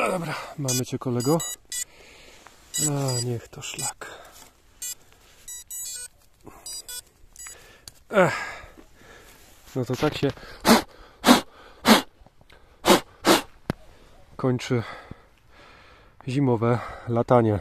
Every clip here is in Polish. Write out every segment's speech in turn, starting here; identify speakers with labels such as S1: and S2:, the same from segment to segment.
S1: No dobra, mamy cię, kolego. A niech to szlak. No to tak się kończy zimowe latanie.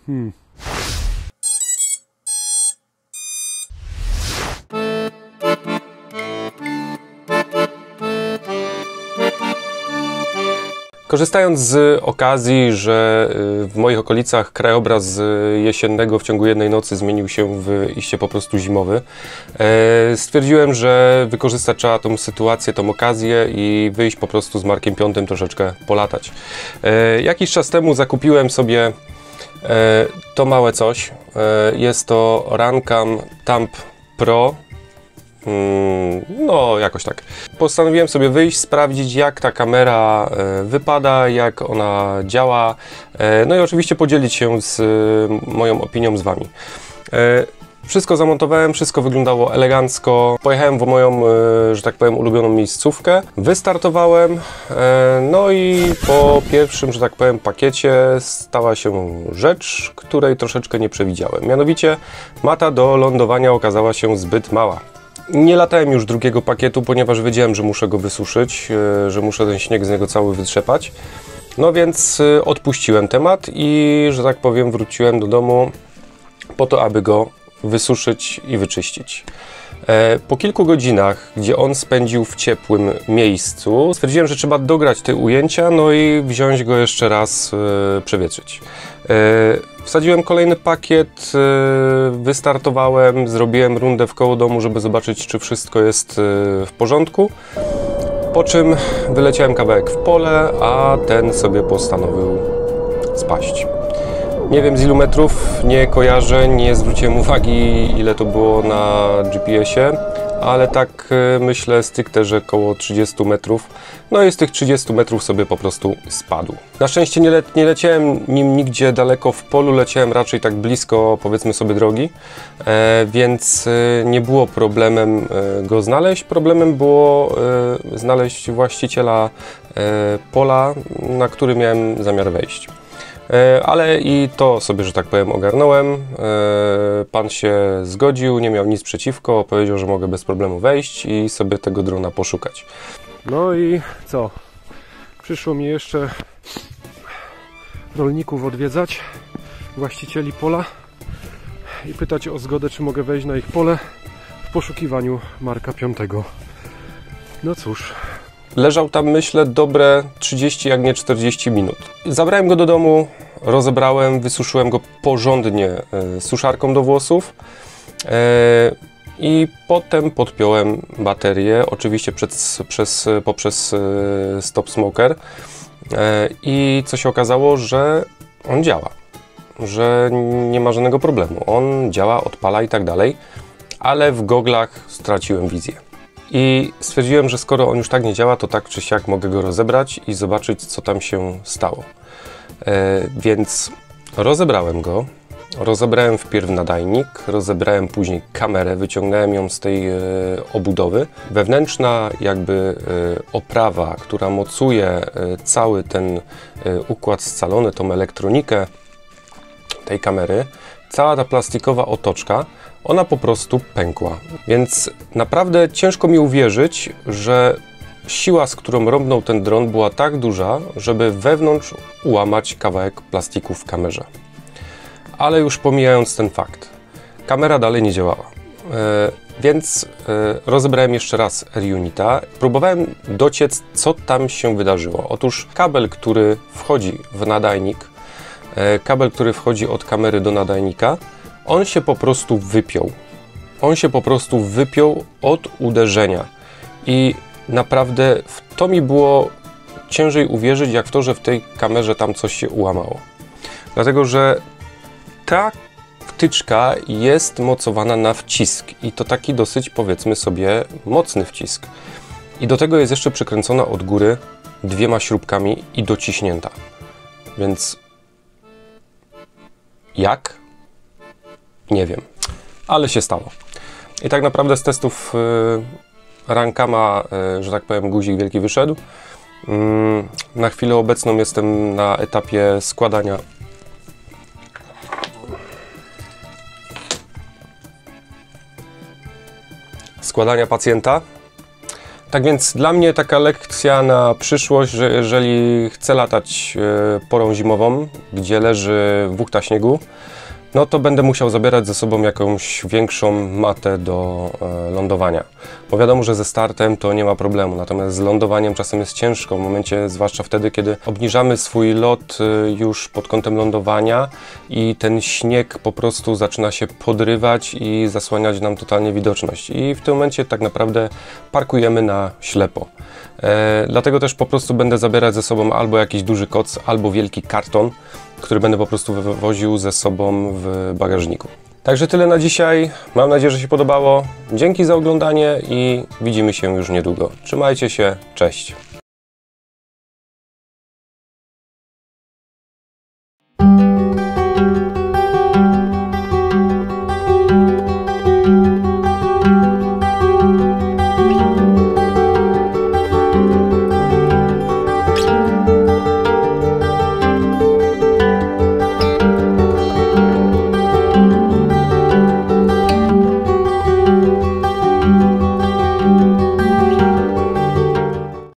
S1: Korzystając z okazji, że w moich okolicach krajobraz jesiennego w ciągu jednej nocy zmienił się w iście po prostu zimowy, stwierdziłem, że wykorzystać trzeba tą sytuację, tą okazję i wyjść po prostu z Markiem Piątym troszeczkę polatać. Jakiś czas temu zakupiłem sobie to małe coś. Jest to Runcam Thumb Pro. No, jakoś tak. Postanowiłem sobie wyjść, sprawdzić, jak ta kamera wypada, jak ona działa, no i oczywiście podzielić się z moją opinią z Wami. Wszystko zamontowałem, wszystko wyglądało elegancko. Pojechałem w moją, że tak powiem, ulubioną miejscówkę. Wystartowałem, no i po pierwszym, że tak powiem, pakiecie stała się rzecz, której troszeczkę nie przewidziałem. Mianowicie mata do lądowania okazała się zbyt mała. Nie latałem już drugiego pakietu, ponieważ wiedziałem, że muszę go wysuszyć, że muszę ten śnieg z niego cały wytrzepać. No więc odpuściłem temat i, że tak powiem, wróciłem do domu po to, aby go wysuszyć i wyczyścić. Po kilku godzinach, gdzie on spędził w ciepłym miejscu, stwierdziłem, że trzeba dograć te ujęcia, no i wziąć go jeszcze raz, przewietrzyć. Wsadziłem kolejny pakiet, wystartowałem, zrobiłem rundę wkoło domu, żeby zobaczyć, czy wszystko jest w porządku. Po czym wyleciałem kawałek w pole, a ten sobie postanowił spaść. Nie wiem z ilu metrów, nie kojarzę, nie zwróciłem uwagi, ile to było na GPS-ie, ale tak myślę stricte, że około 30 metrów. No i z tych 30 metrów sobie po prostu spadł. Na szczęście nie leciałem nim nigdzie daleko w polu, leciałem raczej tak blisko, powiedzmy sobie, drogi, więc nie było problemem go znaleźć. Problemem było znaleźć właściciela pola, na który miałem zamiar wejść. Ale i to sobie, że tak powiem, ogarnąłem. Pan się zgodził, nie miał nic przeciwko, powiedział, że mogę bez problemu wejść i sobie tego drona poszukać. No i co? Przyszło mi jeszcze rolników odwiedzać, właścicieli pola i pytać o zgodę, czy mogę wejść na ich pole w poszukiwaniu Marka Piątego. No cóż. Leżał tam, myślę, dobre 30, jak nie 40 minut. Zabrałem go do domu, rozebrałem, wysuszyłem go porządnie suszarką do włosów i potem podpiąłem baterię, oczywiście poprzez Stop Smoker, i co się okazało, że on działa, że nie ma żadnego problemu. On działa, odpala i tak dalej, ale w goglach straciłem wizję. I stwierdziłem, że skoro on już tak nie działa, to tak czy siak mogę go rozebrać i zobaczyć, co tam się stało. Więc rozebrałem go, rozebrałem wpierw nadajnik, rozebrałem później kamerę, wyciągnąłem ją z tej obudowy. Wewnętrzna jakby oprawa, która mocuje cały ten układ scalony, tą elektronikę tej kamery, cała ta plastikowa otoczka, ona po prostu pękła. Więc naprawdę ciężko mi uwierzyć, że siła, z którą rąbnął ten dron, była tak duża, żeby wewnątrz ułamać kawałek plastiku w kamerze. Ale już pomijając ten fakt, kamera dalej nie działała. Więc rozebrałem jeszcze raz R-Unita. Próbowałem dociec, co tam się wydarzyło. Otóż kabel, który wchodzi w nadajnik, kabel, który wchodzi od kamery do nadajnika, on się po prostu wypiął. On się po prostu wypiął od uderzenia. I naprawdę w to mi było ciężej uwierzyć, jak w to, że w tej kamerze tam coś się ułamało. Dlatego, że ta wtyczka jest mocowana na wcisk i to taki dosyć, powiedzmy sobie, mocny wcisk. I do tego jest jeszcze przykręcona od góry 2 śrubkami i dociśnięta. Więc jak? Nie wiem, ale się stało. I tak naprawdę z testów Runcama, że tak powiem, guzik wielki wyszedł. Na chwilę obecną jestem na etapie składania pacjenta. Tak więc dla mnie taka lekcja na przyszłość, że jeżeli chcę latać porą zimową, gdzie leży wuchta śniegu, no to będę musiał zabierać ze sobą jakąś większą matę do lądowania. Bo wiadomo, że ze startem to nie ma problemu, natomiast z lądowaniem czasem jest ciężko, w momencie, zwłaszcza wtedy, kiedy obniżamy swój lot już pod kątem lądowania i ten śnieg po prostu zaczyna się podrywać i zasłaniać nam totalnie widoczność. I w tym momencie tak naprawdę parkujemy na ślepo. Dlatego też po prostu będę zabierać ze sobą albo jakiś duży koc, albo wielki karton, który będę po prostu wywoził ze sobą w bagażniku. Także tyle na dzisiaj. Mam nadzieję, że się podobało. Dzięki za oglądanie i widzimy się już niedługo. Trzymajcie się, cześć!